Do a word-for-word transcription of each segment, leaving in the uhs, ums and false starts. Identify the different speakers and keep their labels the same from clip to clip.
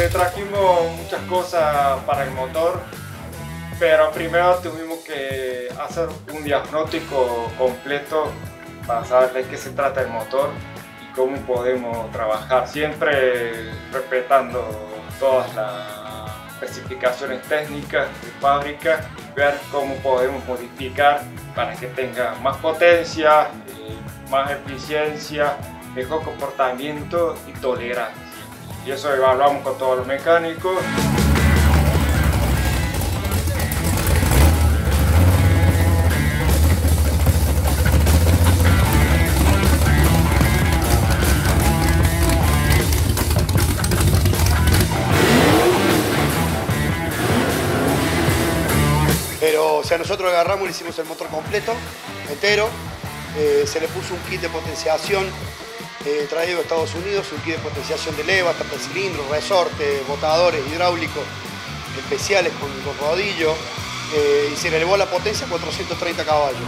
Speaker 1: le trajimos muchas cosas para el motor, pero primero tuvimos que hacer un diagnóstico completo para saber de qué se trata el motor y cómo podemos trabajar, siempre respetando todas las especificaciones técnicas de fábrica, ver cómo podemos modificar para que tenga más potencia, eh, más eficiencia, mejor comportamiento y tolerancia. Y eso evaluamos con todos los mecánicos.
Speaker 2: Pero, o sea, nosotros agarramos y le hicimos el motor completo, entero, eh, se le puso un kit de potenciación eh, traído de Estados Unidos, un kit de potenciación de leva, tapacilindros, resorte, botadores hidráulicos especiales con, con rodillo, eh, y se le elevó la potencia a cuatrocientos treinta caballos.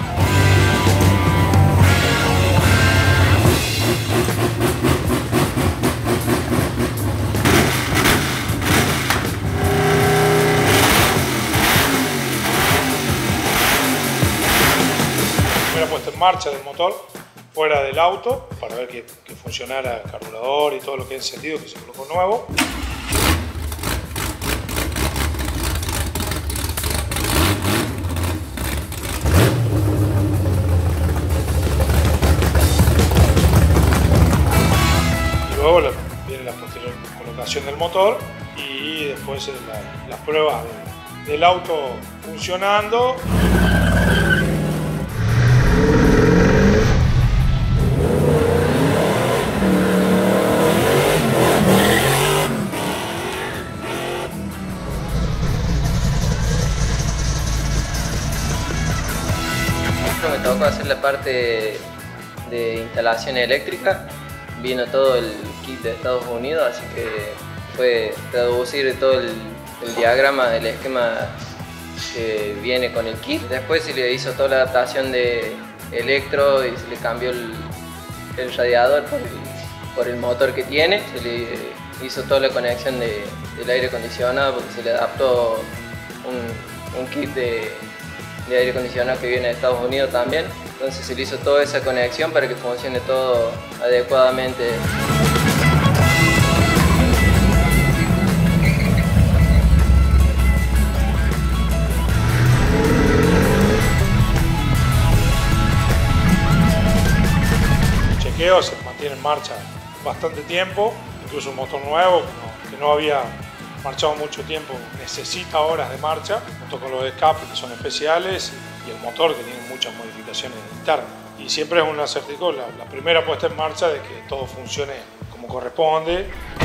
Speaker 3: Puesta en marcha del motor fuera del auto para ver que, que funcionara el carburador y todo lo que es encendido, que se colocó nuevo. Y luego la, viene la posterior colocación del motor y después la, las pruebas de, del auto funcionando.
Speaker 4: Me tocó hacer la parte de instalación eléctrica, vino todo el kit de Estados Unidos, así que fue traducir todo el, el diagrama del esquema que viene con el kit. Después se le hizo toda la adaptación de electro y se le cambió el, el radiador por el, por el motor que tiene, se le hizo toda la conexión de, del aire acondicionado porque se le adaptó un, un kit de de aire acondicionado que viene de Estados Unidos también, entonces se le hizo toda esa conexión para que funcione todo adecuadamente.
Speaker 3: El chequeo se mantiene en marcha bastante tiempo, incluso un motor nuevo que no, que no había marchado mucho tiempo, necesita horas de marcha, junto con los escapes que son especiales y el motor que tiene muchas modificaciones internas. Y siempre es un acértico la, la primera puesta en marcha de que todo funcione como corresponde.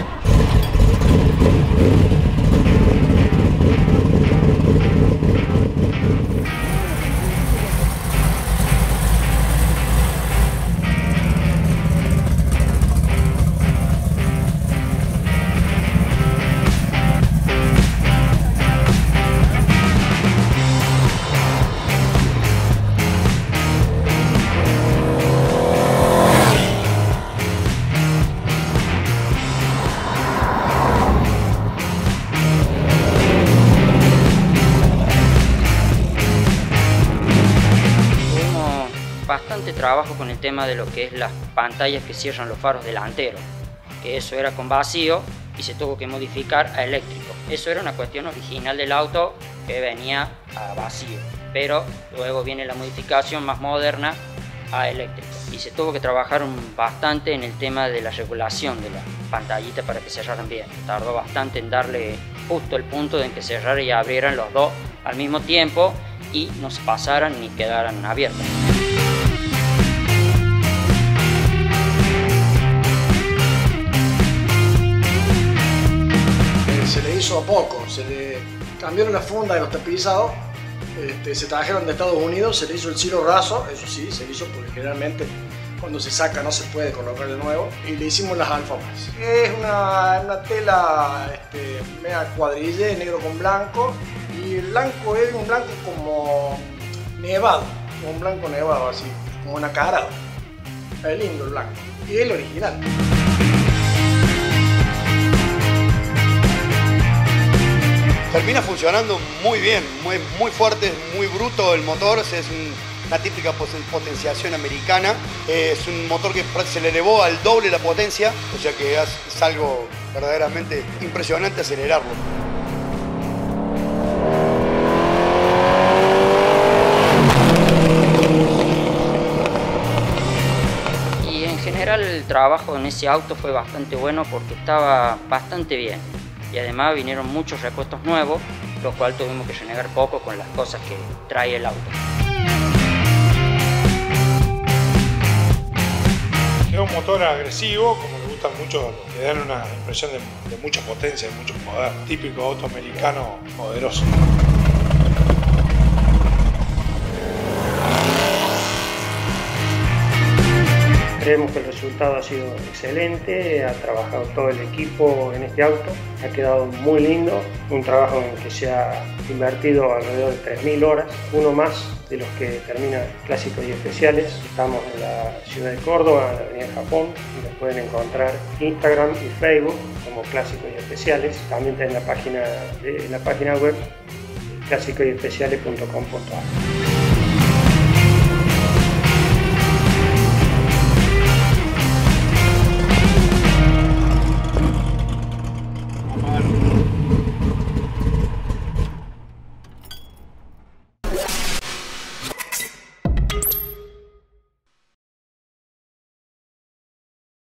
Speaker 5: Bastante trabajo con el tema de lo que es las pantallas que cierran los faros delanteros, que eso era con vacío y se tuvo que modificar a eléctrico. Eso era una cuestión original del auto que venía a vacío, pero luego viene la modificación más moderna a eléctrico y se tuvo que trabajar un, bastante en el tema de la regulación de la pantallita para que cerraran bien. Tardó bastante en darle justo el punto en que cerraran y abrieran los dos al mismo tiempo y no se pasaran ni quedaran abiertas.
Speaker 6: Se le hizo a poco, se le cambiaron la funda de los tapizados, este, se trajeron de Estados Unidos, se le hizo el ciro raso, eso sí, se le hizo porque generalmente cuando se saca no se puede colocar de nuevo, y le hicimos las alfombras. Es una, una tela este, media cuadrille, negro con blanco, y el blanco es un blanco como nevado, como un blanco nevado así, como nacarado. Es lindo el blanco, y es el original.
Speaker 2: termina funcionando muy bien, muy, muy fuerte, muy bruto el motor, es un, una típica potenciación americana, es un motor que se le elevó al doble la potencia, o sea que es, es algo verdaderamente impresionante acelerarlo.
Speaker 5: Y en general el trabajo en ese auto fue bastante bueno porque estaba bastante bien. Y además vinieron muchos repuestos nuevos, lo cual tuvimos que renegar poco con las cosas que trae el auto.
Speaker 3: Es un motor agresivo, como le gustan mucho, que dan una impresión de, de mucha potencia, de mucho poder. Típico auto americano poderoso.
Speaker 7: Creemos que el resultado ha sido excelente, ha trabajado todo el equipo en este auto, ha quedado muy lindo, un trabajo en el que se ha invertido alrededor de tres mil horas, uno más de los que termina clásicos y especiales. Estamos en la ciudad de Córdoba, en la avenida Japón, y nos pueden encontrar Instagram y Facebook como Clásicos y Especiales, también en la página, de, en la página web clásicos y especiales punto com punto a r.